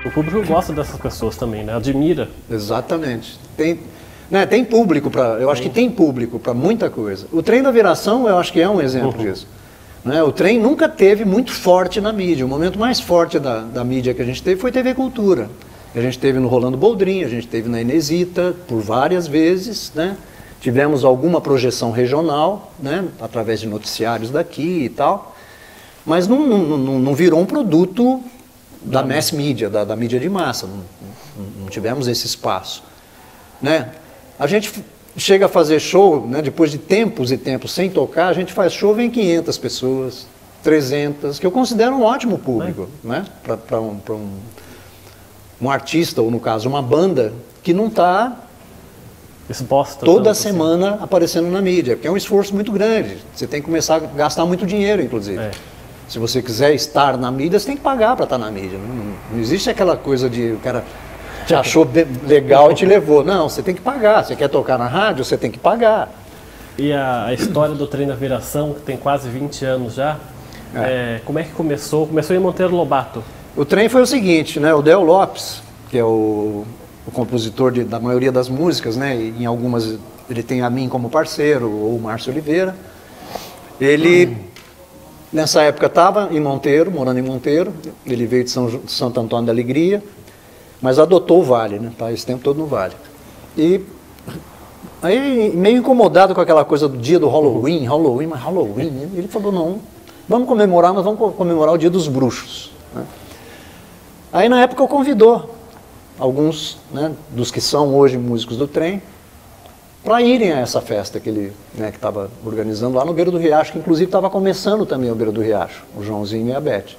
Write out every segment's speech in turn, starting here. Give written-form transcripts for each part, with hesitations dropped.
O público gosta dessas pessoas também, né? Admira. Exatamente. Tem público para, eu acho que tem público para muita coisa. O Trem da Viração, eu acho que é um exemplo disso. Né? O trem nunca teve muito forte na mídia. O momento mais forte da mídia que a gente teve foi TV Cultura. A gente teve no Rolando Boldrin, a gente teve na Inesita por várias vezes, né? Tivemos alguma projeção regional, né? Através de noticiários daqui e tal, mas não virou um produto da mass media, da mídia de massa. Não tivemos esse espaço, né? A gente chega a fazer show, né? Depois de tempos e tempos sem tocar, a gente faz show, vem 500 pessoas, 300, que eu considero um ótimo público, né? Para um artista, ou no caso uma banda, que não está exposta toda semana assim, aparecendo na mídia, porque é um esforço muito grande. Você tem que começar a gastar muito dinheiro, inclusive. Se você quiser estar na mídia, você tem que pagar para estar na mídia. Não existe aquela coisa de o cara te achou legal e te levou. Não, você tem que pagar. Você quer tocar na rádio, você tem que pagar. E a história do Trem da Viração, que tem quase 20 anos já, como é que começou? Começou em Monteiro Lobato. O trem foi o seguinte, né? O Del Lopes, que é o compositor da maioria das músicas, né? E em algumas ele tem a mim como parceiro, ou o Márcio Oliveira. Ele, nessa época, estava em Monteiro, morando em Monteiro. Ele veio de Santo Antônio da Alegria, mas adotou o Vale, né? Tá esse tempo todo no Vale. E aí, meio incomodado com aquela coisa do dia do Halloween, né? Ele falou, não, vamos comemorar, mas vamos comemorar o Dia dos Bruxos, né? Aí, na época, convidou alguns, né, dos que são hoje músicos do trem para irem a essa festa que ele, né, que estava organizando lá no Beira do Riacho, que inclusive estava começando também o Beira do Riacho, o Joãozinho e a Beth.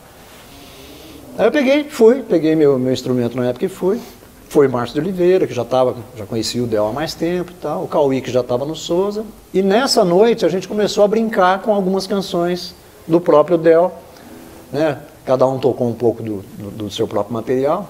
Aí eu peguei meu instrumento na época e fui. Foi Márcio de Oliveira, que já conhecia o Del há mais tempo e tal, o Cauí, que já estava no Souza. E nessa noite a gente começou a brincar com algumas canções do próprio Del, né? Cada um tocou um pouco do seu próprio material.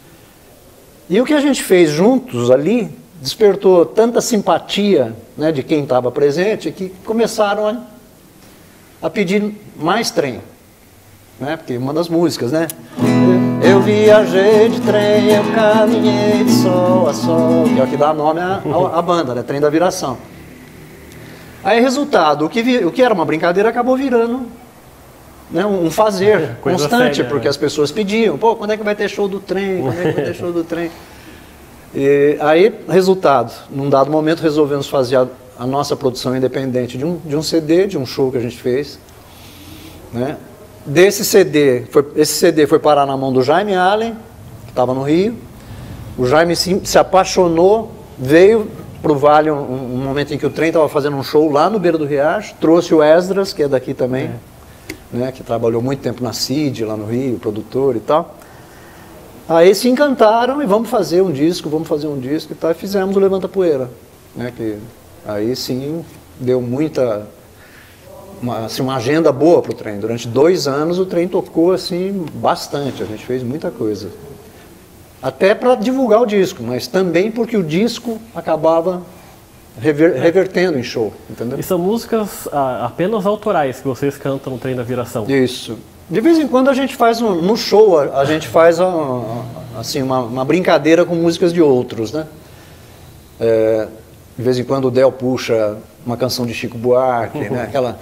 E o que a gente fez juntos ali despertou tanta simpatia, né, de quem estava presente, que começaram a pedir mais trem, né? Porque uma das músicas, né? Eu viajei de trem, eu caminhei de sol a sol, que é o que dá nome à banda, né? Trem da Viração. Aí, resultado, o que era uma brincadeira acabou virando, né, um fazer constante, séria, porque as pessoas pediam, pô, quando é que vai ter show do trem? Quando é que vai ter show do trem? E aí, resultado, num dado momento resolvemos fazer a nossa produção independente de um CD, de um show que a gente fez, né? Esse CD foi parar na mão do Jaime Allen, que estava no Rio. O Jaime se apaixonou, veio para o Vale um momento em que o trem estava fazendo um show lá no Beira do Riacho, trouxe o Esdras, que é daqui também, né, que trabalhou muito tempo na CID, lá no Rio, produtor e tal. Aí se encantaram e vamos fazer um disco e tal, e fizemos o Levanta Poeira, né, que aí sim deu uma agenda boa para o trem. Durante 2 anos o trem tocou assim bastante, a gente fez muita coisa. Até para divulgar o disco, mas também porque o disco acabava revertendo em show, entendeu? E são músicas apenas autorais que vocês cantam no Trem da Viração? Isso. De vez em quando a gente faz, no show, a gente faz assim, uma brincadeira com músicas de outros, né? De vez em quando o Del puxa uma canção de Chico Buarque, né? Aquela...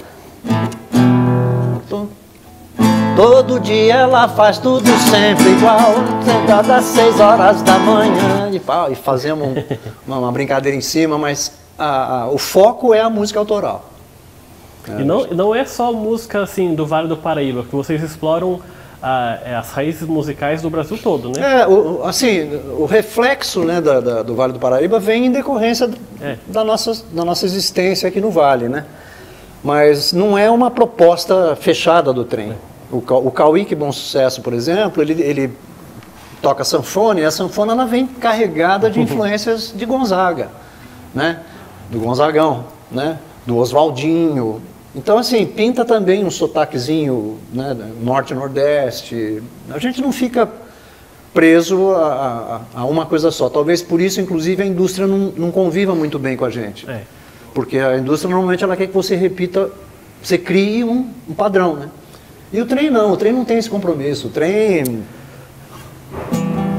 Todo dia ela faz tudo sempre igual, sentada às 6 horas da manhã e fazemos uma brincadeira em cima, mas o foco é a música autoral. E não é só música assim do Vale do Paraíba, que vocês exploram as raízes musicais do Brasil todo, né? O reflexo, né, do Vale do Paraíba vem em decorrência da nossa existência aqui no Vale, né? Mas não é uma proposta fechada do trem. O Cauí, que Bom Sucesso, por exemplo, ele toca sanfona, e a sanfona ela vem carregada de influências de Gonzaga, né? Do Gonzagão, né? Do Oswaldinho. Então, assim, pinta também um sotaquezinho, né? Norte e Nordeste. A gente não fica preso a uma coisa só. Talvez por isso, inclusive, a indústria não conviva muito bem com a gente. Porque a indústria normalmente ela quer que você repita, você crie um padrão, né? E o trem não tem esse compromisso. O trem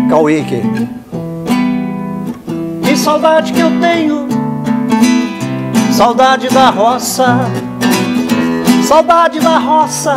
Cauíque. Que saudade que eu tenho, saudade da roça, saudade da roça.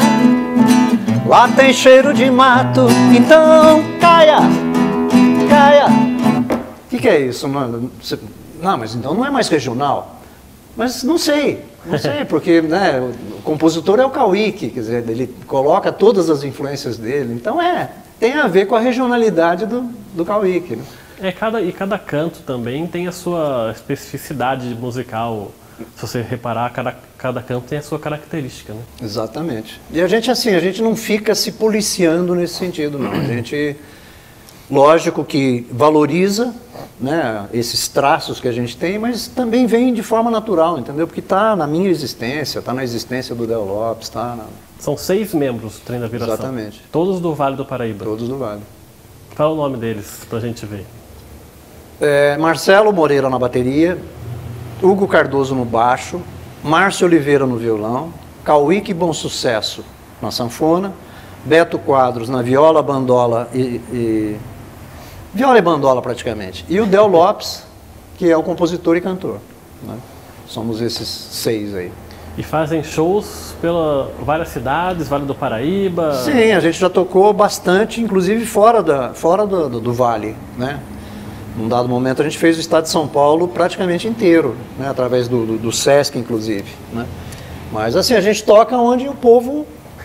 Lá tem cheiro de mato, então caia, caia. O que é isso, mano? Não, mas então não é mais regional. Mas não sei, porque né, o compositor é o Cauíque, quer dizer, ele coloca todas as influências dele, então tem a ver com a regionalidade do Cauíque. Né? E cada canto também tem a sua especificidade musical. Se você reparar, cada canto tem a sua característica, né? Exatamente. E a gente não fica se policiando nesse sentido, não. A gente, lógico que valoriza, né, esses traços que a gente tem, mas também vem de forma natural, entendeu? Porque está na minha existência, está na existência do Del Lopes, está na... São 6 membros do Trem da Viração. Exatamente. Todos do Vale do Paraíba. Todos do Vale. Fala o nome deles, pra gente ver. Marcelo Moreira na bateria, Hugo Cardoso no baixo, Márcio Oliveira no violão, Cauíque Bom Sucesso na sanfona, Beto Quadros na viola, bandola viola e bandola praticamente, e o Del Lopes, que é o compositor e cantor. Né? Somos esses 6 aí. E fazem shows pela várias cidades, Vale do Paraíba? Sim, a gente já tocou bastante, inclusive fora do Vale, né? Num dado momento a gente fez o estado de São Paulo praticamente inteiro, né? Através do Sesc, inclusive. Né? Mas assim, a gente toca onde o povo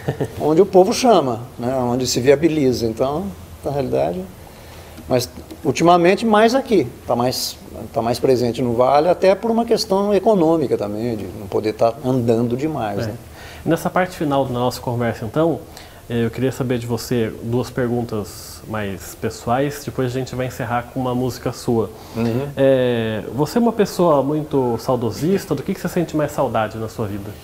chama, né? Onde se viabiliza. Então, na realidade... Mas ultimamente mais aqui, tá mais presente no Vale, até por uma questão econômica também, de não poder estar andando demais. Né? Nessa parte final da nossa conversa, então, eu queria saber de você 2 perguntas mais pessoais, depois a gente vai encerrar com uma música sua. Uhum. Você é uma pessoa muito saudosista, do que você sente mais saudade na sua vida?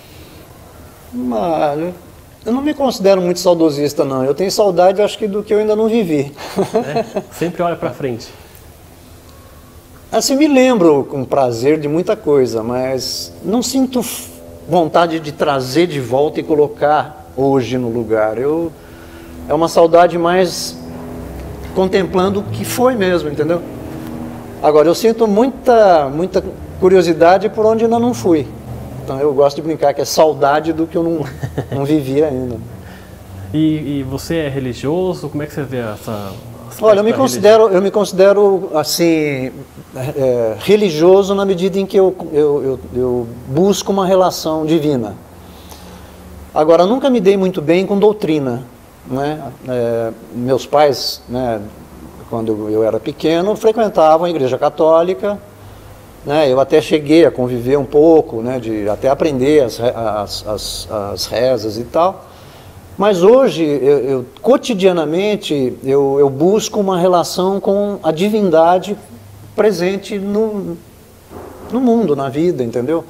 Eu não me considero muito saudosista, não. Eu tenho saudade, acho que, do que eu ainda não vivi. Sempre olha pra frente. Assim, me lembro com prazer de muita coisa, mas não sinto vontade de trazer de volta e colocar hoje no lugar. É uma saudade mais contemplando o que foi mesmo, entendeu? Agora, eu sinto muita curiosidade por onde ainda não fui. Então eu gosto de brincar que é saudade do que eu não vivi ainda. E você é religioso? Como é que você vê essa Olha, eu me considero assim, religioso na medida em que eu busco uma relação divina. Agora, nunca me dei muito bem com doutrina. Né? Meus pais, né, quando eu era pequeno, frequentavam a igreja católica. Né, eu até cheguei a conviver um pouco, né, de até aprender as rezas e tal, mas hoje, cotidianamente, eu busco uma relação com a divindade presente no mundo, na vida, entendeu?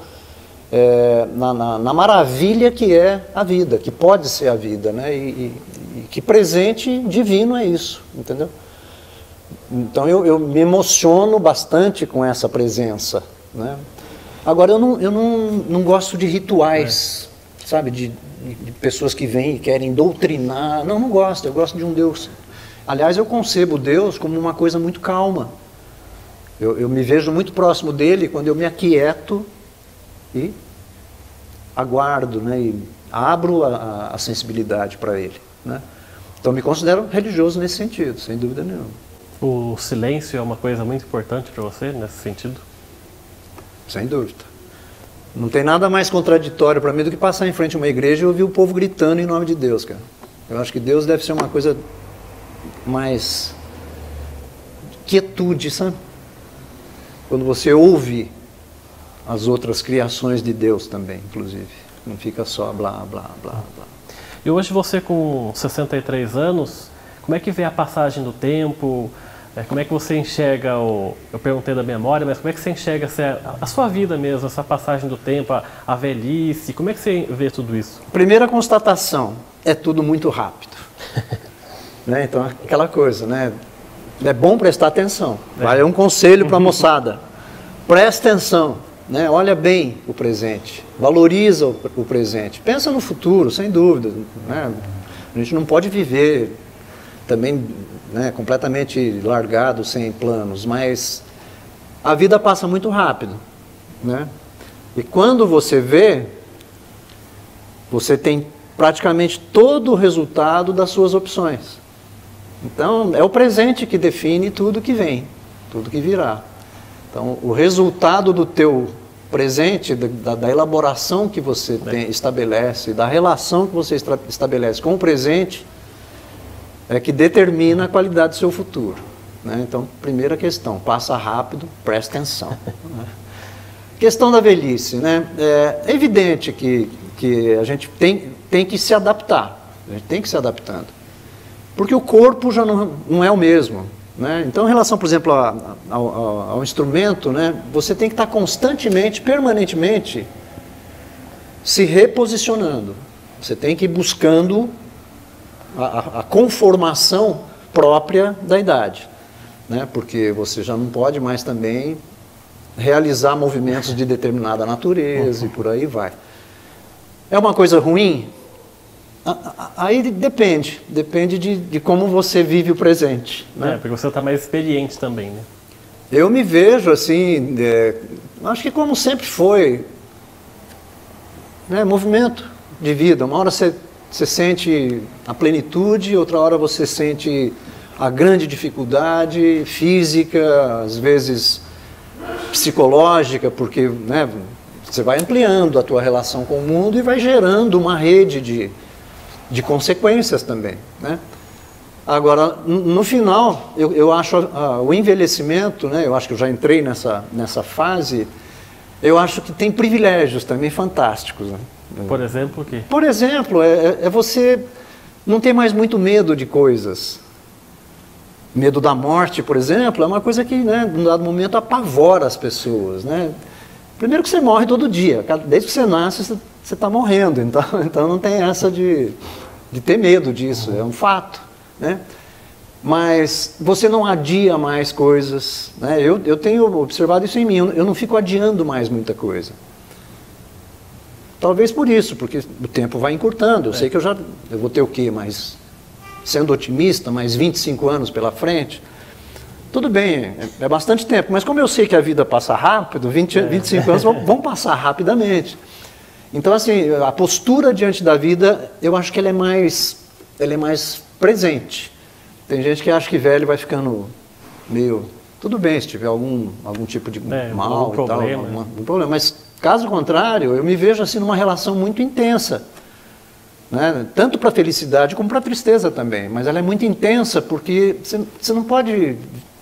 Na maravilha que é a vida, que pode ser a vida, né, e que presente divino é isso, entendeu? Então eu me emociono bastante com essa presença. Né? Agora eu não gosto de rituais, sabe, de pessoas que vêm e querem doutrinar. Não gosto, eu gosto de um Deus. Aliás, eu concebo Deus como uma coisa muito calma. Eu me vejo muito próximo dele quando eu me aquieto e aguardo, né, e abro a sensibilidade para ele. Né? Então me considero religioso nesse sentido, sem dúvida nenhuma. O silêncio é uma coisa muito importante para você, nesse sentido? Sem dúvida. Não tem nada mais contraditório para mim do que passar em frente a uma igreja e ouvir o povo gritando em nome de Deus, cara. Eu acho que Deus deve ser uma coisa mais quietude, sabe? Quando você ouve as outras criações de Deus também, inclusive. Não fica só blá, blá, blá, blá. E hoje você com 63 anos, como é que vê a passagem do tempo? Como é que você enxerga, eu perguntei da memória, mas como é que você enxerga a sua vida mesmo, essa passagem do tempo, a velhice, como é que você vê tudo isso? Primeira constatação, é tudo muito rápido. Né? Então, aquela coisa, né? É bom prestar atenção. É um conselho para a moçada. Presta atenção, né? Olha bem o presente, valoriza o presente. Pensa no futuro, sem dúvida. Né? A gente não pode viver também, né, completamente largado, sem planos, mas a vida passa muito rápido, né? E quando você vê, você tem praticamente todo o resultado das suas opções. Então, é o presente que define tudo que vem, tudo que virá. Então, o resultado do teu presente, da elaboração que você estabelece, da relação que você estabelece com o presente, é que determina a qualidade do seu futuro, né? Então, primeira questão, passa rápido, presta atenção. Né? Questão da velhice, né? É evidente que a gente tem que se adaptar, a gente tem que se adaptando, porque o corpo já não é o mesmo, né? Então, em relação, por exemplo, ao instrumento, né, você tem que estar constantemente, permanentemente, se reposicionando. Você tem que ir buscando a conformação própria da idade, né? Porque você já não pode mais também realizar movimentos de determinada natureza e por aí vai. É uma coisa ruim? Aí depende de como você vive o presente, né? Porque você está mais experiente também, né? Eu me vejo assim, acho que como sempre foi, né, movimento de vida. Uma hora você sente a plenitude, outra hora você sente a grande dificuldade física, às vezes psicológica, porque, né, você vai ampliando a tua relação com o mundo e vai gerando uma rede de consequências também, né? Agora, no final, eu acho o envelhecimento, né, eu acho que eu já entrei nessa fase, eu acho que tem privilégios também fantásticos, né? Por exemplo, o quê? Por exemplo, é você não ter mais muito medo de coisas. Medo da morte, por exemplo, é uma coisa que, né, num dado momento, apavora as pessoas, né? Primeiro que você morre todo dia, desde que você nasce, você está morrendo, então não tem essa de ter medo disso, é um fato, né? Mas você não adia mais coisas, né? Eu tenho observado isso em mim, eu não fico adiando mais muita coisa. Talvez por isso, porque o tempo vai encurtando, eu sei que eu vou ter o quê? Mas, sendo otimista, mais 25 anos pela frente, tudo bem, é bastante tempo, mas como eu sei que a vida passa rápido, 25 anos vão passar rapidamente. Então, assim, a postura diante da vida, eu acho que ela é mais presente. Tem gente que acha que velho vai ficando meio... Tudo bem, se tiver algum tipo de mal algum e tal, problema. algum problema, mas caso contrário, eu me vejo assim numa relação muito intensa, né? Tanto para a felicidade como para a tristeza também, mas ela é muito intensa porque você não pode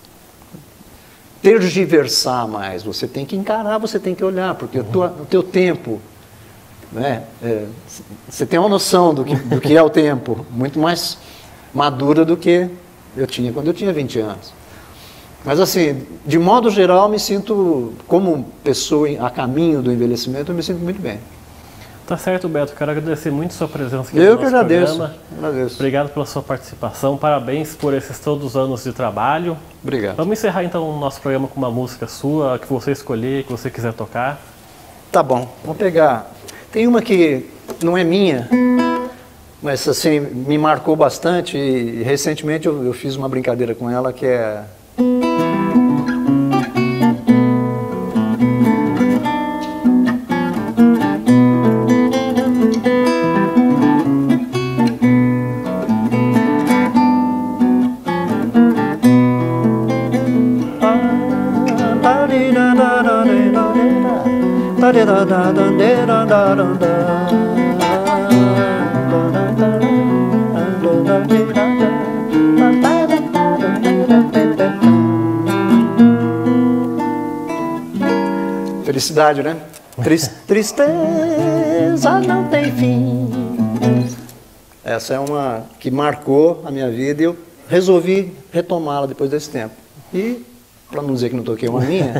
tergiversar mais, você tem que encarar, você tem que olhar, porque o teu tempo, né, você tem uma noção do que é o tempo, muito mais madura do que eu tinha quando eu tinha 20 anos. Mas assim, de modo geral, me sinto, como pessoa a caminho do envelhecimento, eu me sinto muito bem. Tá certo, Beto. Quero agradecer muito a sua presença aqui no nosso programa. Agradeço. Obrigado pela sua participação. Parabéns por esses todos os anos de trabalho. Obrigado. Vamos encerrar então o nosso programa com uma música sua, que você escolher, que você quiser tocar. Tá bom. Vamos pegar. Tem uma que não é minha, mas assim, me marcou bastante e recentemente eu fiz uma brincadeira com ela que é... Felicidade, né? Tristeza não tem fim. Essa é uma que marcou a minha vida e eu resolvi retomá-la depois desse tempo. E, para não dizer que não toquei uma minha,